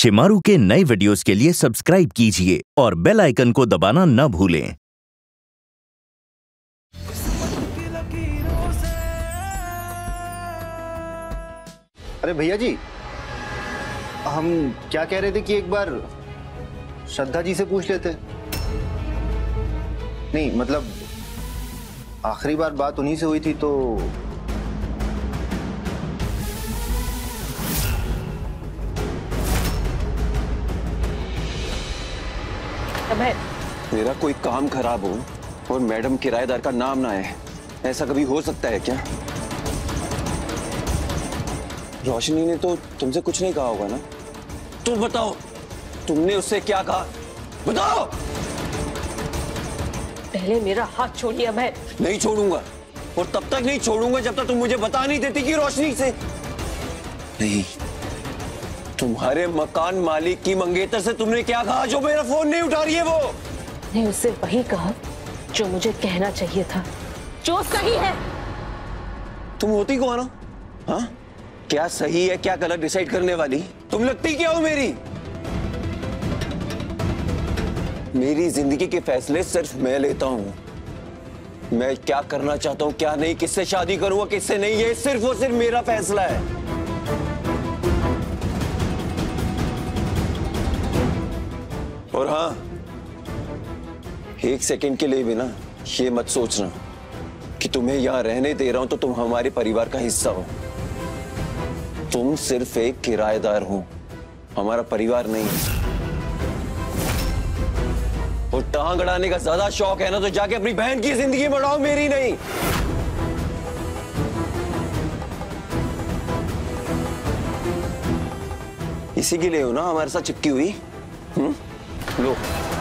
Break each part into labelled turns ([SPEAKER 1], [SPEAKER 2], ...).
[SPEAKER 1] शेमारू के नए वीडियोस के लिए सब्सक्राइब कीजिए और बेल आइकन को दबाना न भूलें।
[SPEAKER 2] अरे भैया जी, हम क्या कह रहे थे कि एक बार श्रद्धा जी से पूछ लेते। नहीं मतलब आखिरी बार बात उन्हीं से हुई थी तो
[SPEAKER 3] अभय,
[SPEAKER 4] मेरा कोई काम खराब हो और मैडम किराएदार का नाम ना आए, ऐसा कभी हो सकता है क्या? रोशनी ने तो तुमसे कुछ नहीं कहा होगा ना? तुम बताओ, तुमने उससे क्या कहा? बताओ।
[SPEAKER 3] पहले मेरा हाथ छोड़िए अभय।
[SPEAKER 4] नहीं छोड़ूंगा और तब तक नहीं छोड़ूंगा जब तक तुम मुझे बता नहीं देती कि रोशनी से नहीं। तुम्हारे मकान मालिक की मंगेतर से तुमने क्या कहा जो मेरा फोन नहीं उठा रही है? वो
[SPEAKER 3] ने उससे वही कहा जो मुझे कहना चाहिए था, जो सही है।
[SPEAKER 4] तुम होती कौन हो? हाँ, क्या सही है क्या गलत डिसाइड करने वाली? तुम लगती क्या हो मेरी? मेरी जिंदगी के फैसले सिर्फ मैं लेता हूं। मैं क्या करना चाहता हूं, क्या नहीं, किससे शादी करूंगा, किससे नहीं, ये सिर्फ और सिर्फ मेरा फैसला है। और हाँ, एक सेकंड के लिए भी ना ये मत सोचना कि तुम्हें यहां रहने दे रहा हूं तो तुम हमारे परिवार का हिस्सा हो। तुम सिर्फ एक किराएदार हो, हमारा परिवार नहीं। और टांग अड़ाने का ज्यादा शौक है ना तो जाके अपनी बहन की जिंदगी बढ़ाओ, मेरी नहीं। इसी के लिए हो ना हमारे साथ चिपकी हुई? लो,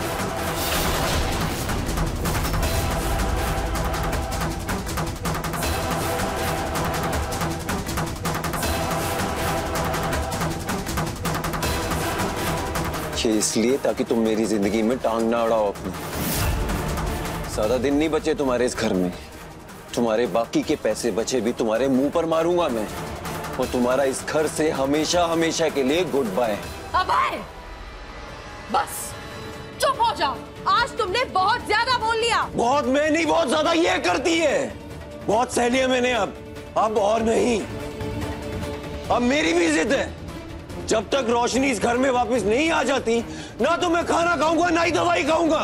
[SPEAKER 4] ये इसलिए ताकि तुम मेरी जिंदगी में टांग ना अड़ाओ अपनी। ज्यादा दिन नहीं बचे तुम्हारे इस घर में। तुम्हारे बाकी के पैसे बचे भी तुम्हारे मुंह पर मारूंगा मैं, और तुम्हारा इस घर से हमेशा हमेशा के लिए गुड बाय।
[SPEAKER 5] अभय, बस चुप हो जाओ। आज तुमने बहुत ज्यादा बोल लिया।
[SPEAKER 4] बहुत मैं नहीं, बहुत ज्यादा ये करती है। बहुत सह लिया मैंने अब और नहीं। अब मेरी भी जिद है, जब तक रोशनी इस घर में वापस नहीं आ जाती ना तो मैं खाना खाऊंगा ना ही दवाई खाऊंगा।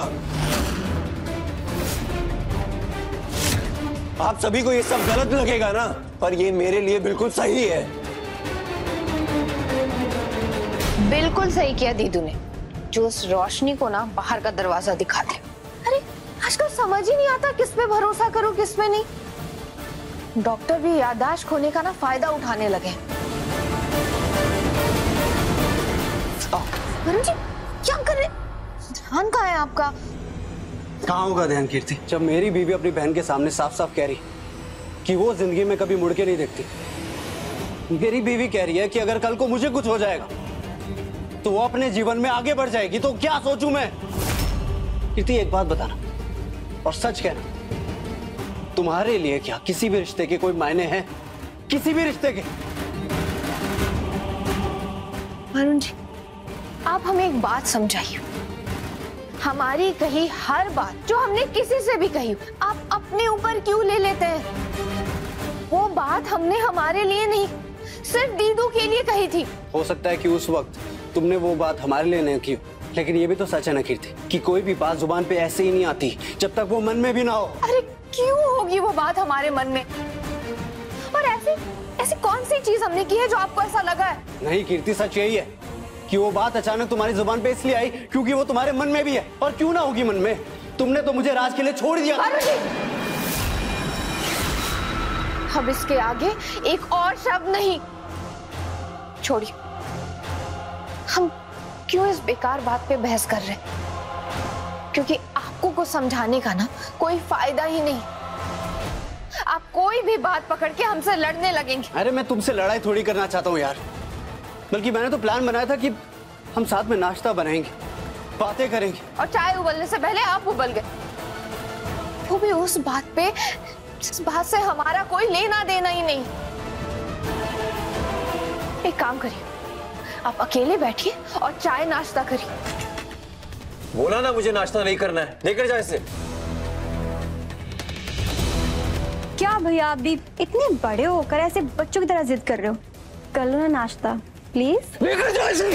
[SPEAKER 4] आप सभी को ये सब गलत लगेगा ना, पर ये मेरे लिए बिल्कुल सही है।
[SPEAKER 6] बिल्कुल सही किया दीदू ने, जो उस रोशनी को ना बाहर का दरवाजा दिखा दे। अरे आजकल समझ ही नहीं आता किस पे भरोसा करो किस पे नहीं। डॉक्टर भी याददाश्त खोने का ना फायदा उठाने लगे। वरुण जी क्या कर रहे? ध्यान कहाँ है आपका?
[SPEAKER 7] कहाँ होगा ध्यान कीर्ति, जब मेरी बीवी अपनी बहन के सामने साफ साफ कह रही कि वो जिंदगी में कभी मुड़ के नहीं देखती। मेरी बीवी कह रही है कि अगर कल को मुझे कुछ हो जाएगा तो वो अपने जीवन में आगे बढ़ जाएगी, तो क्या सोचूं मैं? कीर्ति एक बात बताना और सच कहना, तुम्हारे लिए क्या किसी भी रिश्ते के कोई मायने हैं? किसी भी रिश्ते के?
[SPEAKER 6] वरुण जी आप हमें एक बात समझाइए। हमारी कही हर बात जो हमने किसी से भी कही आप अपने ऊपर क्यों ले लेते हैं? वो बात हमने हमारे लिए नहीं सिर्फ दीदू के लिए कही थी।
[SPEAKER 7] हो सकता है कि उस वक्त तुमने वो बात हमारे लिए नहीं की, लेकिन ये भी तो सच है ना कीर्ति कि कोई भी बात जुबान पे ऐसे ही नहीं आती जब तक वो मन में भी ना हो।
[SPEAKER 6] अरे क्यों होगी वो बात हमारे मन में? और ऐसी कौन सी चीज हमने की है जो आपको ऐसा लगा है?
[SPEAKER 7] नहीं कीर्ति, सच यही है कि वो बात अचानक तुम्हारी जुबान पे इसलिए आई क्योंकि वो तुम्हारे मन में भी है। और क्यों ना होगी मन में, तुमने तो मुझे राज के लिए छोड़ दिया।
[SPEAKER 6] अब इसके आगे एक और शब्द नहीं। छोड़िए, हम क्यों इस बेकार बात पे बहस कर रहे हैं? क्योंकि आपको कुछ समझाने का ना कोई फायदा ही नहीं। आप कोई भी बात पकड़ के हमसे लड़ने लगेंगे।
[SPEAKER 7] अरे मैं तुमसे लड़ाई थोड़ी करना चाहता हूँ यार, बल्कि मैंने तो प्लान बनाया था कि हम साथ में नाश्ता बनाएंगे, बातें करेंगे। और
[SPEAKER 6] चाय उबलने से पहले आप उबल गए, वो भी उस बात पे जिस बात से हमारा कोई लेना देना ही नहीं। एक काम करिए, आप अकेले बैठिए और चाय नाश्ता करिए।
[SPEAKER 4] बोला ना मुझे नाश्ता नहीं करना है, लेकर जा इसे।
[SPEAKER 8] क्या भैया आप भी इतने बड़े होकर ऐसे बच्चों की तरह जिद कर रहे हो? कर लो ना नाश्ता प्लीज।
[SPEAKER 4] लेकर जा इसे।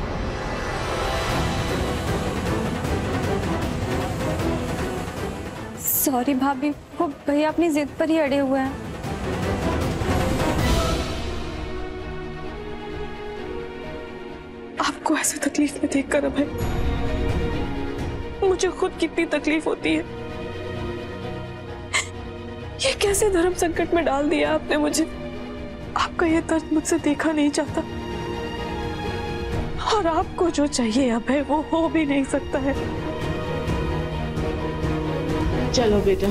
[SPEAKER 8] सॉरी भाभी, वो भैया अपनी जिद पर ही अड़े हुए हैं।
[SPEAKER 3] आपको ऐसे तकलीफ में देखकर अभय, मुझे खुद कितनी तकलीफ होती है। ये कैसे धर्म संकट में डाल दिया आपने मुझे। आपका ये दर्द मुझसे देखा नहीं जाता, और आपको जो चाहिए अभय वो हो भी नहीं सकता है। चलो बेटा।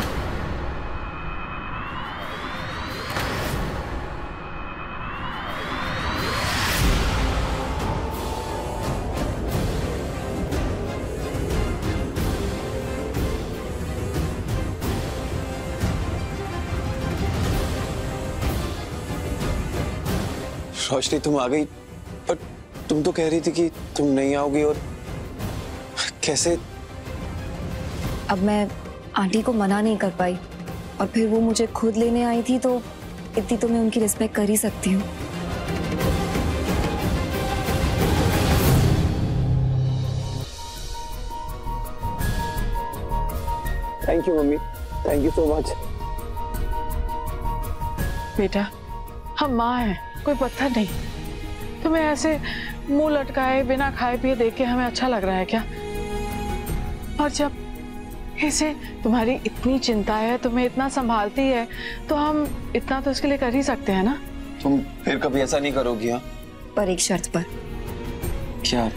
[SPEAKER 4] रोशनी तुम आ गई, पर तुम तो कह रही थी कि तुम नहीं आओगी। और कैसे?
[SPEAKER 6] अब मैं आंटी को मना नहीं कर पाई, और फिर वो मुझे खुद लेने आई थी, तो इतनी तो मैं उनकी रिस्पेक्ट कर ही सकती हूँ।
[SPEAKER 4] Thank you mummy, thank you so much.
[SPEAKER 3] बेटा हम माँ हैं, कोई पत्थर नहीं। तुम्हें ऐसे मुंह लटकाए बिना खाए पिए देख के हमें अच्छा लग रहा है क्या? और जब इसे तुम्हारी इतनी चिंता है, तुम्हें इतना संभालती है, तो हम इतना तो इसके लिए कर ही सकते हैं ना।
[SPEAKER 4] तुम फिर कभी ऐसा नहीं करोगी? हाँ,
[SPEAKER 6] पर एक शर्त पर।
[SPEAKER 4] क्या?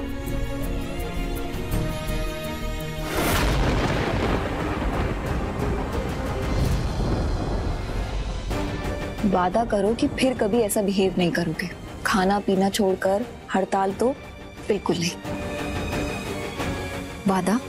[SPEAKER 6] वादा करो कि फिर कभी ऐसा बिहेव नहीं करोगे। खाना पीना छोड़कर हड़ताल तो बिल्कुल नहीं। वादा?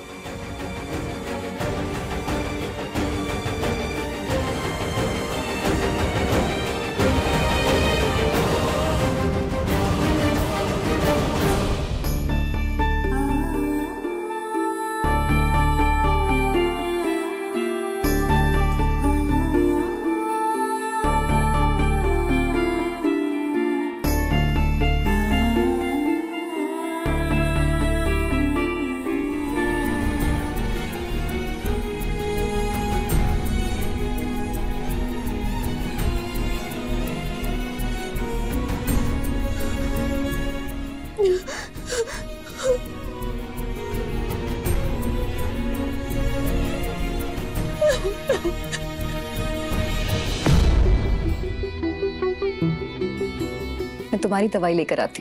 [SPEAKER 6] मैं तुम्हारी दवाई लेकर आती।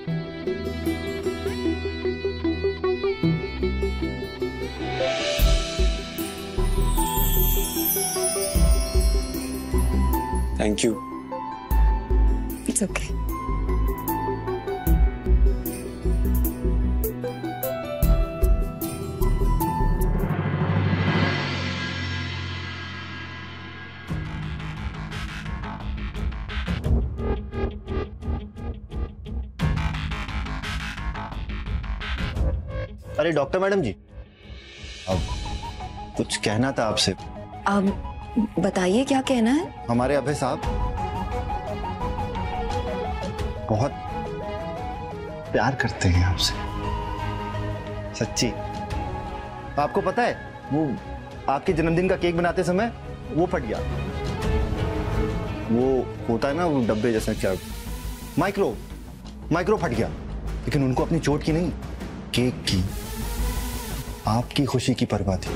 [SPEAKER 4] Thank you.
[SPEAKER 6] It's okay.
[SPEAKER 2] अरे डॉक्टर मैडम जी, अब कुछ कहना था आपसे।
[SPEAKER 6] अब बताइए क्या कहना है।
[SPEAKER 2] हमारे अभय साहब बहुत प्यार करते हैं आपसे, सच्ची। आपको पता है, वो आपके जन्मदिन का केक बनाते समय वो फट गया। वो होता है ना वो डब्बे जैसा, क्या माइक्रो फट गया। लेकिन उनको अपनी चोट की नहीं, केक की, आपकी खुशी की परवाह थी।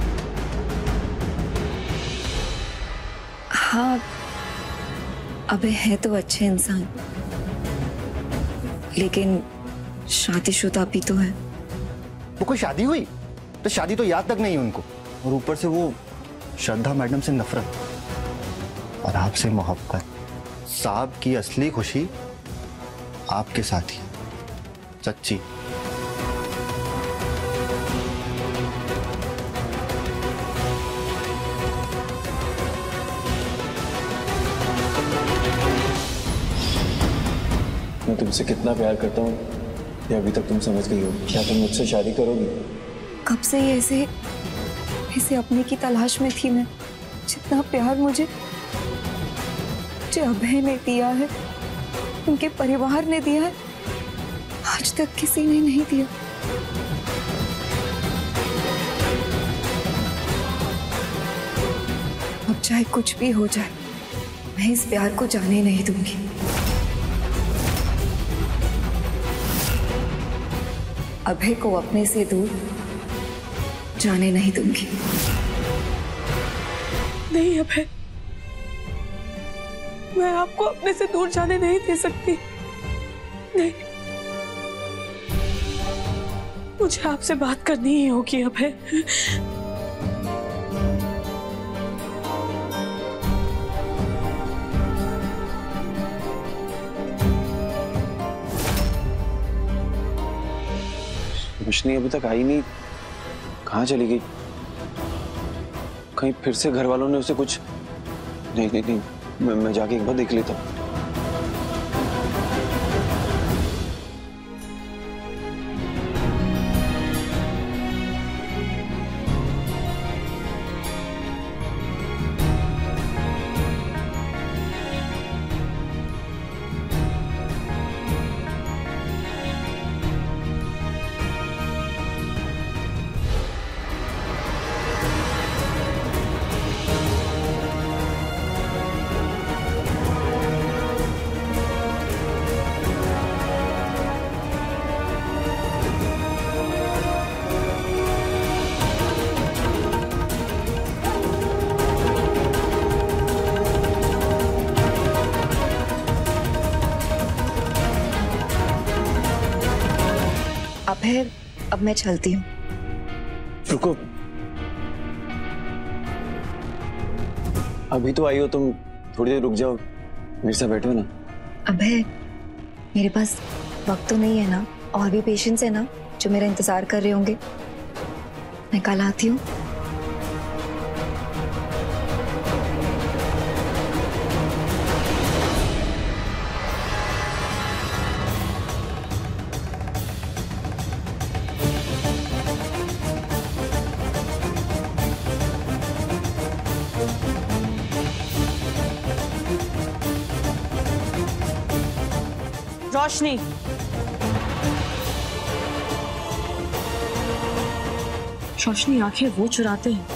[SPEAKER 6] हाँ, अबे है तो अच्छे इंसान, लेकिन शादीशुदा भी तो है।
[SPEAKER 2] वो कोई शादी हुई तो शादी तो याद तक नहीं है उनको, और ऊपर से वो श्रद्धा मैडम से नफरत और आपसे मोहब्बत। साहब की असली खुशी आपके साथ ही, सच्ची।
[SPEAKER 4] मैं तुमसे कितना प्यार करता हूँ ये अभी तक तुम समझ गई हो। क्या तुम मुझसे शादी करोगी?
[SPEAKER 6] कब से ये ऐसे अपने की तलाश में थी मैं। जितना प्यार मुझे अभय ने दिया है, उनके परिवार ने दिया है, आज तक किसी ने नहीं दिया। अब चाहे कुछ भी हो जाए, मैं इस प्यार को जाने नहीं दूंगी। अभय को अपने से दूर जाने नहीं दूंगी।
[SPEAKER 3] नहीं अभय, मैं आपको अपने से दूर जाने नहीं दे सकती। नहीं, मुझे आपसे बात करनी ही होगी अभय।
[SPEAKER 4] रोशनी अभी तक आई नहीं, कहाँ चली गई? कहीं फिर से घर वालों ने उसे कुछ? नहीं नहीं नहीं, मैं जाके एक बार देख लेता हूँ।
[SPEAKER 6] अभय, अब मैं चलती हूँ।
[SPEAKER 4] रुको, अभी तो आई हो तुम, थोड़ी देर रुक जाओ, मेरे साथ बैठो ना।
[SPEAKER 6] अभय, मेरे पास वक्त तो नहीं है ना, और भी पेशेंस है ना जो मेरा इंतजार कर रहे होंगे। मैं कल आती हूँ।
[SPEAKER 3] रोशनी, रोशनी आंखें वो चुराते हैं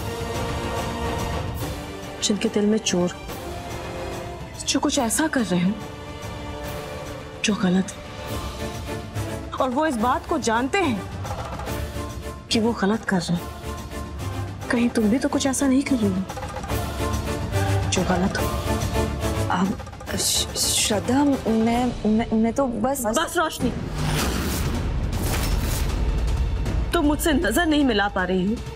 [SPEAKER 3] जिनके दिल में चोर, जो कुछ ऐसा कर रहे हो जो गलत है, और वो इस बात को जानते हैं कि वो गलत कर रहे हैं। कहीं तुम भी तो कुछ ऐसा नहीं कर रही हो जो गलत हो।
[SPEAKER 6] श्रद्धा, मैं तो बस
[SPEAKER 3] रोशनी, तुम मुझसे नजर नहीं मिला पा रही हो,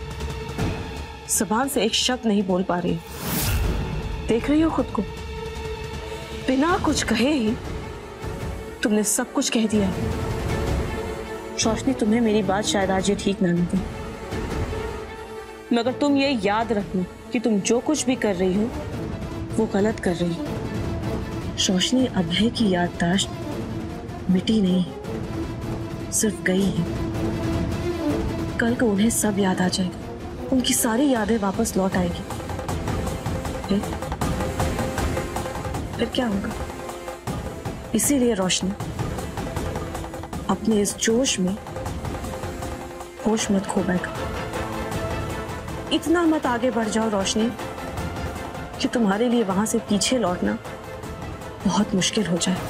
[SPEAKER 3] जुबान से एक शब्द नहीं बोल पा रही हो। देख रही हो खुद को, बिना कुछ कहे ही तुमने सब कुछ कह दिया है। रोशनी, तुम्हें मेरी बात शायद आज ये ठीक ना लगे, मगर तुम ये याद रखना कि तुम जो कुछ भी कर रही हो वो गलत कर रही हो। रोशनी, अभय की याददाश्त मिटी नहीं, सिर्फ गई है। कल को उन्हें सब याद आ जाएगा, उनकी सारी यादें वापस लौट आएगी। फिर क्या होगा? इसीलिए रोशनी, अपने इस जोश में होश मत खो बैठो। इतना मत आगे बढ़ जाओ रोशनी कि तुम्हारे लिए वहां से पीछे लौटना बहुत मुश्किल हो जाए।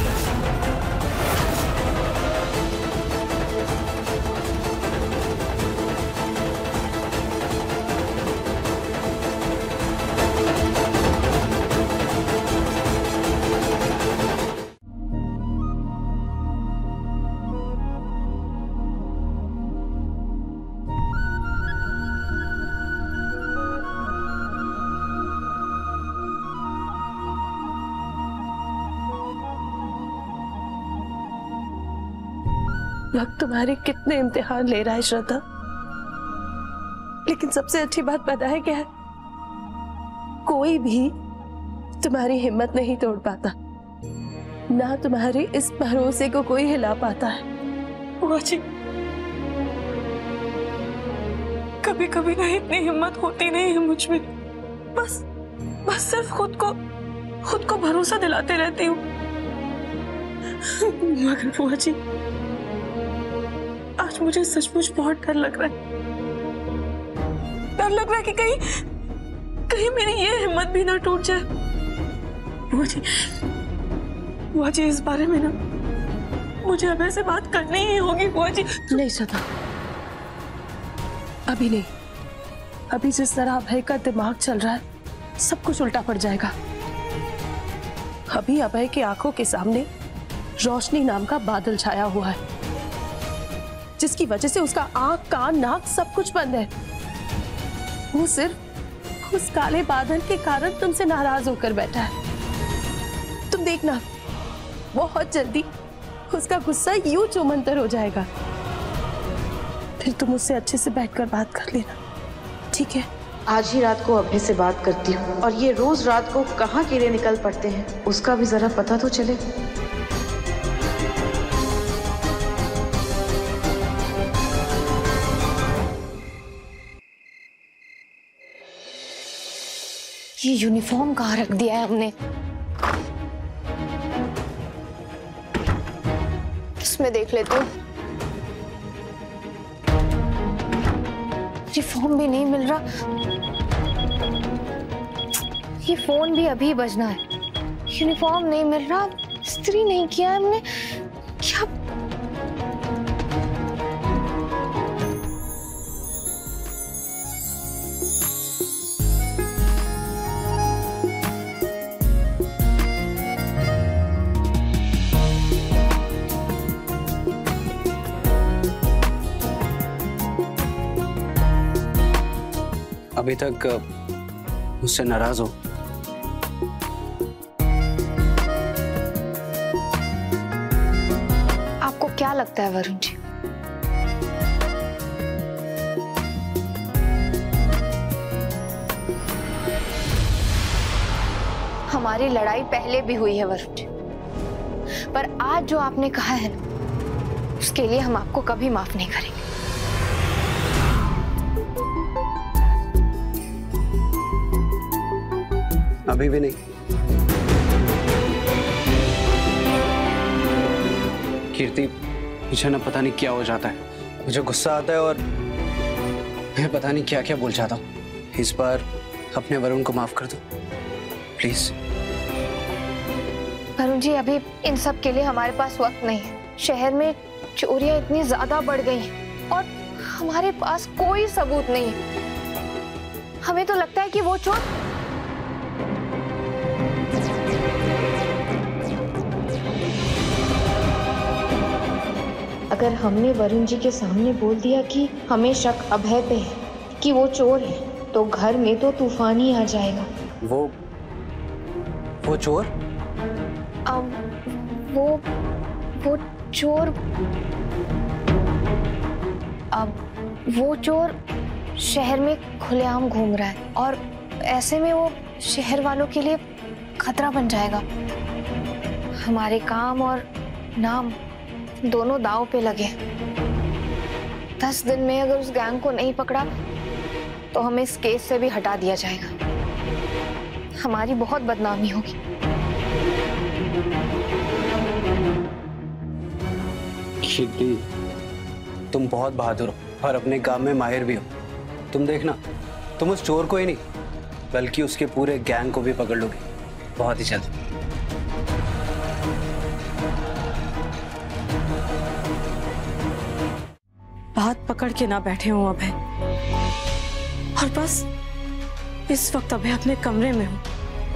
[SPEAKER 3] वक्त तुम्हारे कितने इम्तिहान ले रहा है श्रद्धा, लेकिन सबसे अच्छी बात पता है क्या है? कोई भी तुम्हारी हिम्मत नहीं तोड़ पाता।
[SPEAKER 5] ना तुम्हारे इस भरोसे को कोई हिला पाता है। बुआ जी, कभी कभी ना इतनी हिम्मत होती नहीं है मुझ में। बस सिर्फ खुद को भरोसा दिलाते रहती हूँ। मगर बुआ जी, आज मुझे सचमुच बहुत डर लग रहा है। डर लग रहा है कि कहीं मेरी ये हिम्मत भी ना टूट जाए। बुआ जी, इस बारे में ना मुझे अभय से बात करनी ही होगी। बुआ जी। नहीं श्रद्धा, अभी नहीं। अभी जिस तरह अभय का दिमाग चल रहा है, सब कुछ उल्टा पड़ जाएगा। अभी अभय की आंखों के सामने रोशनी नाम का बादल छाया हुआ है, जिसकी वजह से उसका आंख, कान, नाक सब कुछ बंद है। वो सिर्फ उस काले बादल के कारण तुमसे नाराज होकर बैठा है। तुम देखना, बहुत जल्दी उसका गुस्सा यूं चौमंतर हो जाएगा। फिर तुम उससे अच्छे से बैठकर बात कर लेना, ठीक है?
[SPEAKER 9] आज ही रात को अभय से बात करती हूँ, और ये रोज रात को कहाँ कीड़े निकल पड़ते हैं उसका भी जरा पता तो चले।
[SPEAKER 6] ये यूनिफॉर्म कहाँ रख दिया है हमने? इसमें देख लेते हूँ। यूनिफॉर्म भी नहीं मिल रहा। ये फोन भी अभी बजना है। यूनिफॉर्म नहीं मिल रहा, इस्त्री नहीं किया है हमने। क्या
[SPEAKER 7] अभी तक मुझसे नाराज हो?
[SPEAKER 6] आपको क्या लगता है वरुण जी? हमारी लड़ाई पहले भी हुई है वरुण जी, पर आज जो आपने कहा है ना, उसके लिए हम आपको कभी माफ नहीं करेंगे।
[SPEAKER 7] अभी भी नहीं। कीर्ति, मुझे ना पता नहीं क्या हो जाता है। मुझे गुस्सा आता है और मैं पता नहीं क्या क्या बोल जाता हूँ। इस बार अपने वरुण को माफ कर दो प्लीज।
[SPEAKER 6] वरुण जी, अभी इन सब के लिए हमारे पास वक्त नहीं है। शहर में चोरियां इतनी ज्यादा बढ़ गई हैं और हमारे पास कोई सबूत नहीं है। हमें तो लगता है कि वो चोर
[SPEAKER 9] अगर हमने वरुण जी के सामने बोल दिया कि हमें शक अभय पे है कि वो चोर है, तो घर में तो तूफान ही आ जाएगा।
[SPEAKER 7] वो चोर?
[SPEAKER 6] वो चोर शहर में खुलेआम घूम रहा है और ऐसे में वो शहर वालों के लिए खतरा बन जाएगा। हमारे काम और नाम दोनों दांव पे लगे। 10 दिन में अगर उस गैंग को नहीं पकड़ा तो हमें इस केस से भी हटा दिया जाएगा। हमारी बहुत बदनामी होगी।
[SPEAKER 7] कीर्ति, तुम बहुत बहादुर हो और अपने काम में माहिर भी हो। तुम देखना, तुम उस चोर को ही नहीं बल्कि उसके पूरे गैंग को भी पकड़ लोगे बहुत ही जल्द।
[SPEAKER 5] बात पकड़ के ना बैठे हो अभय, और बस इस वक्त अभय अपने कमरे में हूं।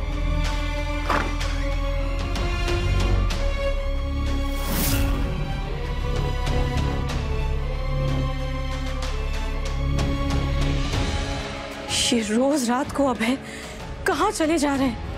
[SPEAKER 5] ये रोज रात को अभय कहाँ चले जा रहे हैं?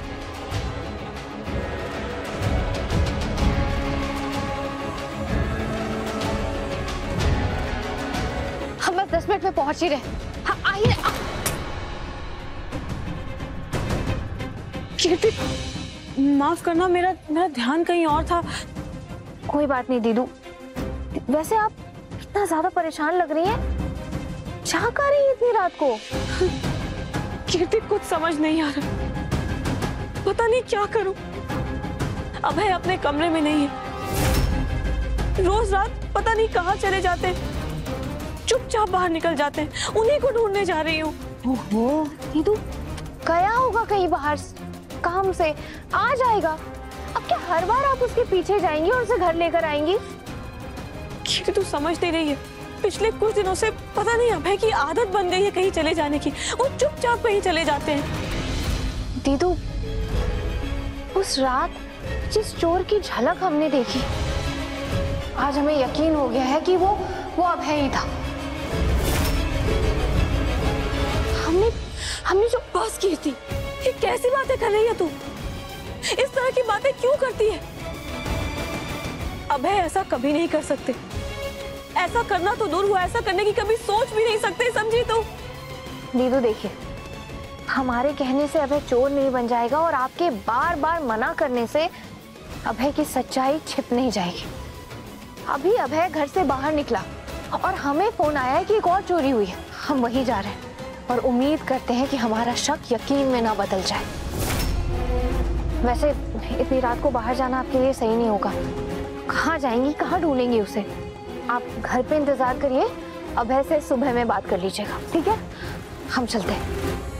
[SPEAKER 6] हम बस 10 मिनट में पहुंच ही रहे। हाँ, आइए। कीर्ति,
[SPEAKER 5] माफ करना, मेरा ध्यान कहीं और था।
[SPEAKER 6] कोई बात नहीं दीदू। वैसे आप इतना ज्यादा परेशान लग रही हैं, क्या कर रही है इतनी रात को?
[SPEAKER 5] कीर्ति, कुछ समझ नहीं आ रहा, पता नहीं क्या करूं। अभय अपने कमरे में नहीं है, रोज रात पता नहीं कहाँ चले जाते हैं, चुपचाप बाहर निकल जाते हैं, उन्हीं को ढूंढने जा रही हूँ।
[SPEAKER 6] ओहो दीदू, गया होगा कहीं बाहर काम से, आ जाएगा। अब क्या हर बार आप उसके पीछे जाएंगी और उसे घर लेकर आएंगी?
[SPEAKER 5] कीर्ति, तू समझती नहीं है, पिछले कुछ दिनों से पता नहीं अभय की आदत बन गई है कहीं चले जाने की, वो चुपचाप कहीं चले जाते हैं।
[SPEAKER 6] दीदू, उस रात जिस चोर की झलक हमने देखी, आज हमें यकीन हो गया है कि वो अभय ही था। हमने जो
[SPEAKER 5] बस कीर्ति, ये कैसी बातें कर रही है तू? इस तरह की बातें क्यों करती है? अभय ऐसा कभी नहीं कर सकते, ऐसा करना तो दूर हुआ, ऐसा करने की कभी सोच भी नहीं सकते, समझी तू?
[SPEAKER 6] दीदू देखिए, हमारे कहने से अभय चोर नहीं बन जाएगा और आपके बार बार मना करने से अभय की सच्चाई छिप नहीं जाएगी। अभी अभय घर से बाहर निकला और हमें फोन आया है कि एक और चोरी हुई है। हम वहीं जा रहे हैं और उम्मीद करते हैं कि हमारा शक यकीन में ना बदल जाए। वैसे इतनी रात को बाहर जाना आपके लिए सही नहीं होगा। कहाँ जाएंगी, कहाँ ढूंढेंगी उसे? आप घर पे इंतजार करिए, अभय से सुबह में बात कर लीजिएगा, ठीक है? हम चलते हैं।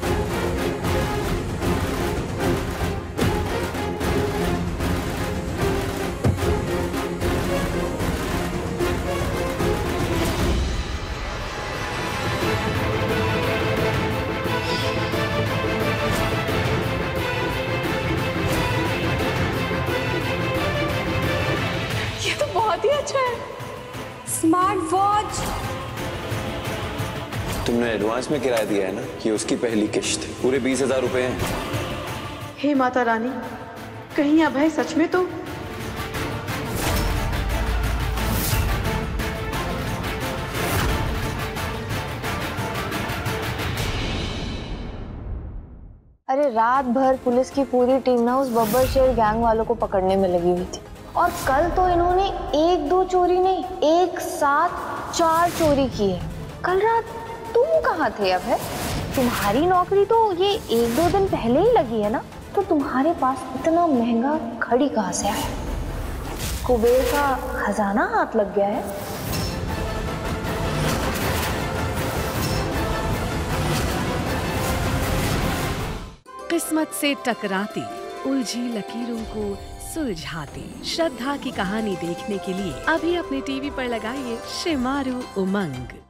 [SPEAKER 5] स्मार्ट वॉच
[SPEAKER 4] तुमने एडवांस में किराया दिया है ना, ये उसकी पहली किश्त, पूरे 20,000 रुपए हैं।
[SPEAKER 3] हे माता रानी, कहीं अभय सच में तो?
[SPEAKER 6] अरे रात भर पुलिस की पूरी टीम ना उस बब्बर शेर गैंग वालों को पकड़ने में लगी हुई थी, और कल तो इन्होंने 1-2 चोरी नहीं, एक साथ 4 चोरी की है। कल रात तुम कहाँ थे अभय? तुम्हारी नौकरी तो ये 1-2 दिन पहले ही लगी है ना, तो तुम्हारे पास इतना महंगा घड़ी कहाँ से आया? कुबेर का खजाना हाथ लग गया है?
[SPEAKER 10] किस्मत से टकराती उलझी लकीरों को सुलझाती श्रद्धा की कहानी देखने के लिए अभी अपने टीवी पर लगाइए शेमारू उमंग।